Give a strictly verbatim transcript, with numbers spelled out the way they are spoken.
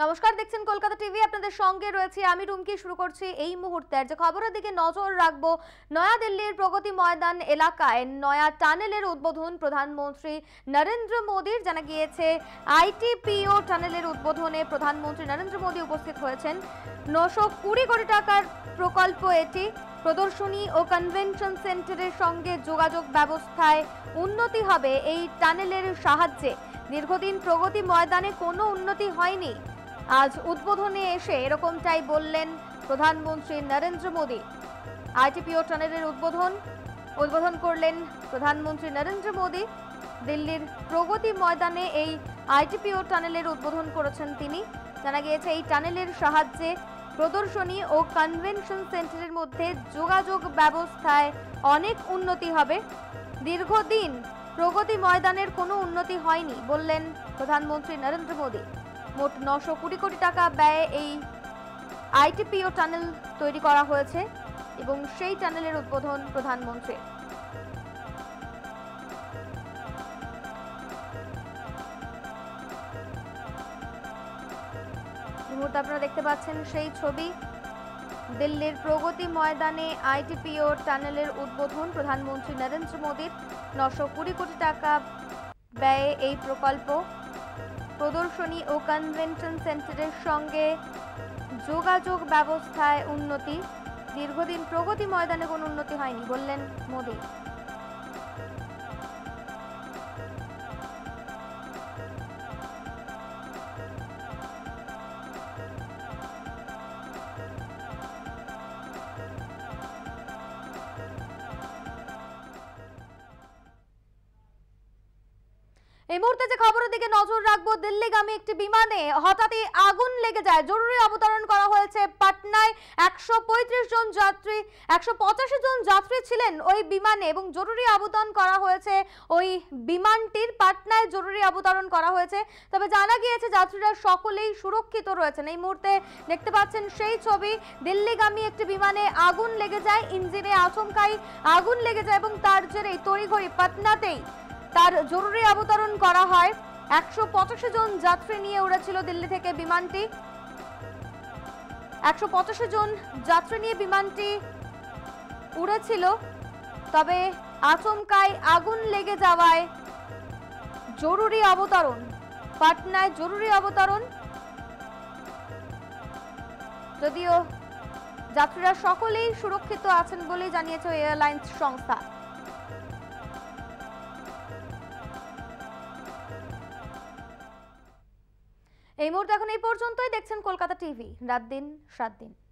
নমস্কার, দেখছেন কলকাতা টিভি। আপনাদের সঙ্গে রয়েছে আমি রুমকি। শুরু করছি এই মুহূর্তে যে খবরের দিকে নজর রাখবো। নয়াদিল্লির প্রগতি ময়দান এলাকায় নয়া টানেলের উদ্বোধন প্রধানমন্ত্রী নরেন্দ্র মোদীর। জানা গিয়েছে আইটিপিও টানেলের উদ্বোধনে প্রধানমন্ত্রী নরেন্দ্র মোদী উপস্থিত হয়েছেন। নশো কুড়ি কোটি টাকার প্রকল্প এটি। প্রদর্শনী ও কনভেনশন সেন্টারের সঙ্গে যোগাযোগ ব্যবস্থায় উন্নতি হবে এই টানেলের সাহায্যে। দীর্ঘদিন প্রগতি ময়দানে কোনো উন্নতি হয়নি। আজ উদ্বোধনে এসে এরকমটাই বললেন প্রধানমন্ত্রী নরেন্দ্র মোদী। আইটিপিও টানেলের উদ্বোধন উদ্বোধন করলেন প্রধানমন্ত্রী নরেন্দ্র মোদী। দিল্লির প্রগতি ময়দানে এই আইটিপিও টানেলের উদ্বোধন করেছেন তিনি। জানা গিয়েছে এই টানেলের সাহায্যে প্রদর্শনী ও কনভেনশন সেন্টারের মধ্যে যোগাযোগ ব্যবস্থায় অনেক উন্নতি হবে। দীর্ঘদিন প্রগতি ময়দানের কোনো উন্নতি হয়নি বললেন প্রধানমন্ত্রী নরেন্দ্র মোদী। মোট নশো কোটি কোটি টাকা ব্যয়ে এই আইটিপিও টানেল তৈরি করা হয়েছে এবং সেই টানেলের উদ্বোধন প্রধানমন্ত্রী। এই মুহূর্তে আপনারা দেখতে পাচ্ছেন সেই ছবি। দিল্লির প্রগতি ময়দানে আইটিপিও টানেলের উদ্বোধন প্রধানমন্ত্রী নরেন্দ্র মোদীর। নশো কুড়ি কোটি টাকা ব্যয়ে এই প্রকল্প। প্রদর্শনী ও কনভেনশন সেন্টারের সঙ্গে যোগাযোগ ব্যবস্থায় উন্নতি। দীর্ঘদিন প্রগতি ময়দানে কোনো উন্নতি হয়নি বললেন মোদী। এই মুহূর্তে যে খবরের দিকে নজর রাখবো, দিল্লিগামী একটি বিমানে হঠাৎই আগুন লেগে যায়। জরুরি অবতরণ করা হয়েছে পাটনায়। একশো পঁয়ত্রিশ জন যাত্রী একশো পঁচাশি জন যাত্রী ছিলেন ওই বিমানে এবং জরুরি অবতরণ করা হয়েছে ওই বিমানটির। পাটনায় জরুরি অবতরণ করা হয়েছে। তবে জানা গিয়েছে যাত্রীরা সকলেই সুরক্ষিত রয়েছেন। এই মুহূর্তে দেখতে পাচ্ছেন সেই ছবি। দিল্লিগামী একটি বিমানে আগুন লেগে যায়, ইঞ্জিনে আচমকাই আগুন লেগে যায় এবং তার জেরেই তড়িঘড়ি পাটনাতেই তার জরুরি অবতরণ করা হয়। একশো পঁচাশি জন যাত্রী নিয়ে উড়েছিল দিল্লি থেকে বিমানটি। একশো পঁচাশি জন যাত্রী নিয়ে বিমানটি উড়েছিল, তবে আচমকাই আগুন লেগে যাওয়ায় জরুরি অবতরণ। পাটনায় জরুরি অবতরণ। যদিও যাত্রীরা সকলেই সুরক্ষিত আছেন বলে জানিয়েছে এয়ারলাইন্স সংস্থা। এই মুহূর্তে এখন এই পর্যন্তই। দেখছেন কলকাতা টিভি, রাত দিন সাত দিন।